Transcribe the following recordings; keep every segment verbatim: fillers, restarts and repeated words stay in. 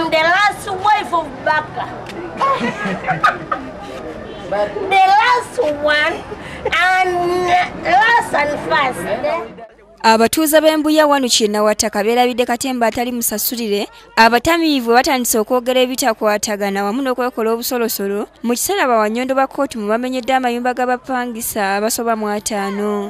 am the last wife of Baka. The last one and last and first. Abatuuza b'embuya wano Kinnawataka beerabidde Katemba atali musasulire abatamiivu batandise okwogera ebitakwatagana wamu n'okwekola obusolosolo mu kiseera bawannyondo ba kkooti mu bamenyedde amayumba g'abapangisa abasoba mu ataano.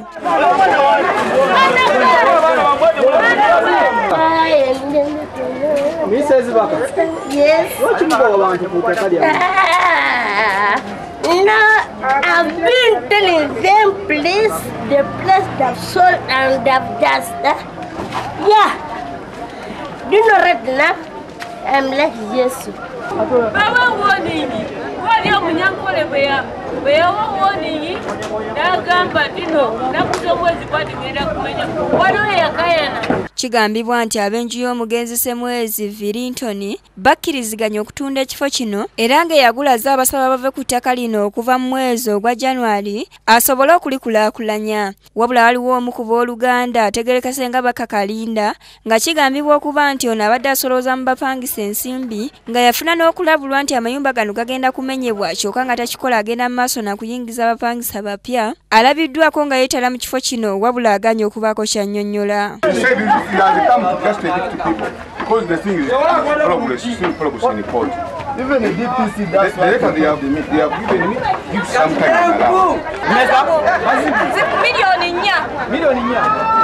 No, I've been telling them, please, the place they've sold and they've just, uh, yeah. Do you know right now? I'm like Jesus. Baba warning you. What are you munyankole beya? Beya warning you. Nagamba dino. Nakutomwezi pati ngenda kumenya. Wano yakayana. Kigambibwa nti abenju y'omugenzi Semwezi Virintoni bakkiriziganya okutunda ekifo kino era nga yagulaza abasaba bave ku ttaka lino okuva mu mwezi ogwa January asobole okulikulaakulanya. Wabula waliwo omu ku booluganda ategerekese nga bakakalinda nga kigambibwa okuba nti ono abadde asolooza mu bapangisa ensimbi nga yafuna n'okulabulwa nti amayumba gano gagenda kumenyebwa kyokka nga takikola agenda mu maaso nakuyingiza abapangisa bapya. Alabiddwako nga yeetala mu kifo kino wabula aganya okubaako ky'annyonnyola. He has come to just evict people because the thing is probably still probably in court. Even the D P C does the, the they have they have given me give some kind of Million in ya. Million in ya.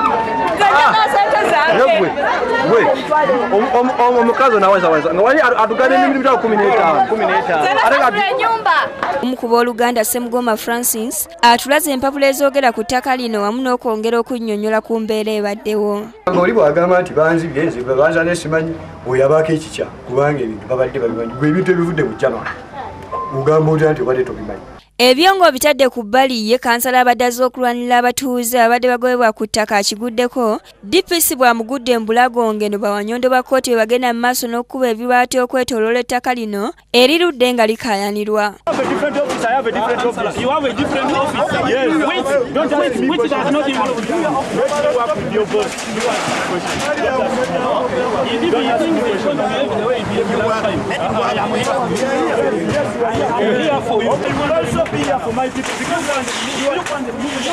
Omukazi naweza weza ngawali adugane n'ibintu kumi n'etaano kumi n'etaano omu ku booluganda Semugoma Francis atulaze empapula ezoogera ku ttaka lino wamu n'okwongera okunnyonnyola ku mbeera ebaddewo. Oli bwagamba nti banzibye nzibwe banza n'esimanyi bweyabaako ekikya kubanga ebintu babadde babimanyi gwe ebintu ebivudde mu January ugamba otya nti obadde tobimanyi. Ebyo ng'obitadde ku bbali ye kansala abadde azze okulwanira abatuuze abadde bagobebwa ku ttaka akiguddeko D P C bw'amugudde embulago ngeno bawannyondo ba kkooti bwe bagenda mu maaso n'okkuba ebibaati okwetooloola ettaka lino erirudde nga likaayanirwa. Be here for my people because you look on the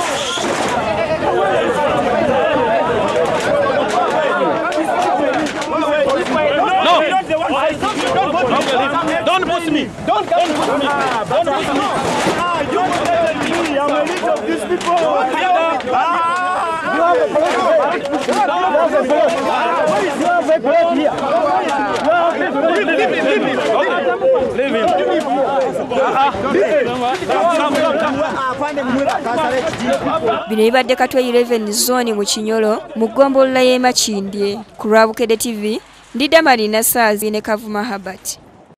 no, don't push me. Don't don't push me. Don't push me. Ah, you protected me. I'm a leader of these people. Ah, you have a problem. You have a problem here. Leave him. Leave him. Leave him. Bino bibadde Katwe eleven zone mu Kinyolo mu ggombolola y'e Makindye. Ku Lwabukedde T V ndi Damali Nasaazi ne Kavuma Habat.